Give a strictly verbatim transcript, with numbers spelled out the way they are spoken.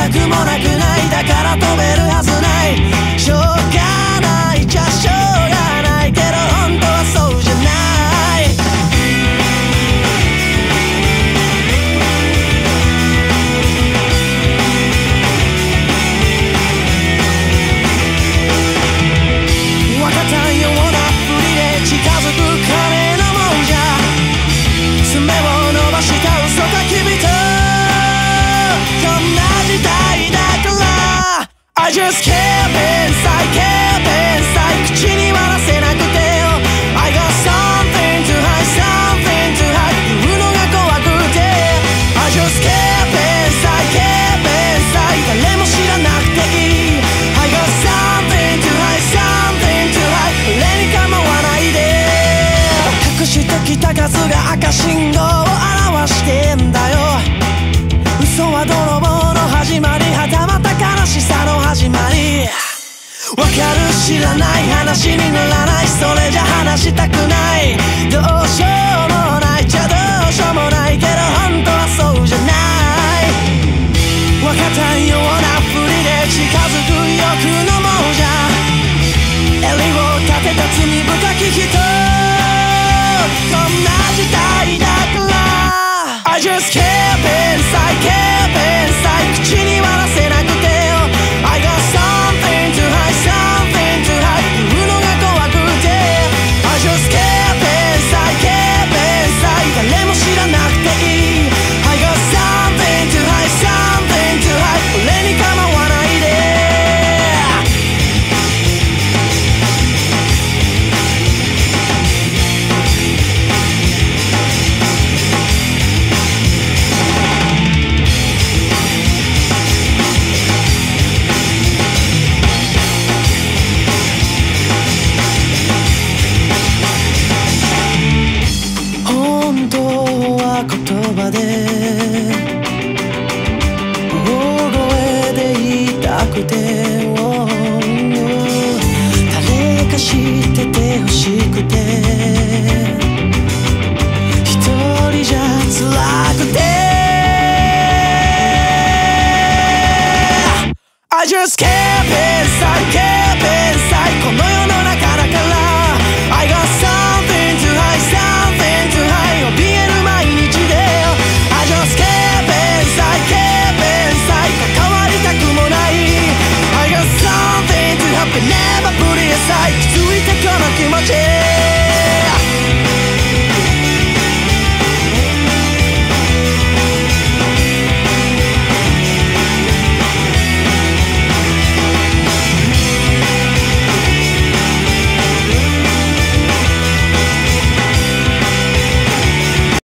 くもなくない、だから飛べるはずない。しょうがないじゃしょうがないけど本当はそうじゃない。わかったようなふりで近づく金なもんじゃ、爪を伸ばした嘘か君とこんな時代だから I just keep inside, keep inside 口には出せなくてよ I got something to hide, something to hide 言うのが怖くて I just keep inside, keep inside 誰も知らなくていい I got something to hide, something to hide 俺に構わないで隠してきた数が赤信号を表してんだよ。嘘は泥棒の始まり、はたまた悲しさの始まり。わかる知らない話にならない、それじゃ話したくない。どうしようもないじゃどうしようもないけど本当はそうじゃない。わかったようなふりで近づく欲のもんじゃ、襟を立てた罪深き人、こんな時代だから I just keep inside, keep inside 口には出せなくてよ I got something to hide, something to hide 言うのが怖くて I just keep inside, keep inside 誰も知らなくていい I got something to hide, something to hide 俺に構わないで本当は言葉で大声で言いたくて、oh, oh 誰か知ってて欲しくて一人じゃ辛くて I just keep inside, keep inside この世の中だから I got something to hide, something to hide 怯える毎日で I just keep inside, keep inside 関わりたくもない I got something to happen, never put it aside 気づいたこの気持ち